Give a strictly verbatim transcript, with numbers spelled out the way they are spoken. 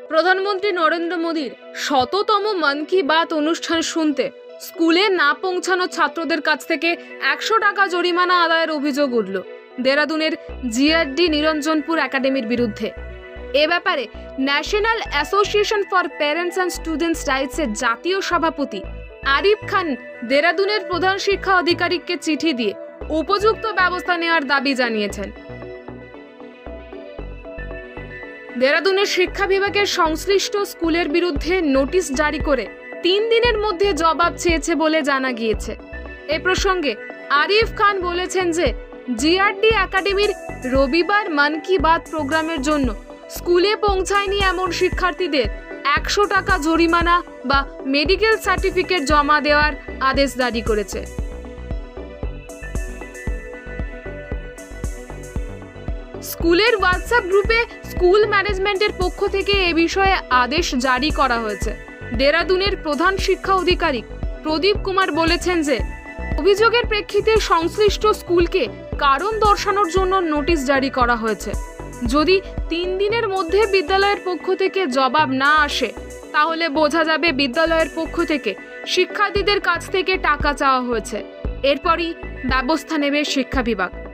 প্রধানমন্ত্রী নরেন্দ্র মোদীর শততম মন কি বাত অনুষ্ঠান শুনতে স্কুলে না পৌঁছানো ছাত্রদের কাছ থেকে একশো টাকা জরিমানা আদায়ের অভিযোগ উঠল দেরাদুনের জিআরডি নিরঞ্জনপুর একাডেমির বিরুদ্ধে। এ ব্যাপারে national association for parents and students রাইটসের জাতীয় সভাপতি আরিফ খান দেরাদুনের প্রধান শিক্ষা আধিকারিককে চিঠি দিয়ে উপযুক্ত ব্যবস্থা নেওয়ার দাবি জানিয়েছেন। দেরাদুনের শিক্ষা বিভাগের সংশ্লিষ্ট স্কুলের বিরুদ্ধে নোটিশ জারি করে তিন দিনের মধ্যে জবাব চেয়েছে বলে জানা গিয়েছে। এ প্রসঙ্গে আরিফ খান বলেছেন যে জিআরডি একাডেমির রবিবার মন কি বাত প্রোগ্রামের জন্য স্কুলে পৌঁছায়নি এমন শিক্ষার্থীদের একশো টাকা জরিমানা বা মেডিকেল সার্টিফিকেট জমা দেওয়ার আদেশ জারি করেছে। স্কুলের হোয়াটসঅ্যাপ গ্রুপে স্কুল ম্যানেজমেন্টের পক্ষ থেকে এ বিষয়ে আদেশ জারি করা হয়েছে। দেরাদুনের প্রধান শিক্ষা আধিকারিক প্রদীপ কুমার বলেছেন যে অভিযোগের প্রেক্ষিতে সংশ্লিষ্ট স্কুলকে কারণ দর্শানোর জন্য নোটিশ জারি করা হয়েছে। যদি তিন দিনের মধ্যে বিদ্যালয়ের পক্ষ থেকে জবাব না আসে তাহলে বোঝা যাবে বিদ্যালয়ের পক্ষ থেকে শিক্ষার্থীদের কাছ থেকে টাকা চাওয়া হয়েছে। এরপরই ব্যবস্থা নেবে শিক্ষা বিভাগ।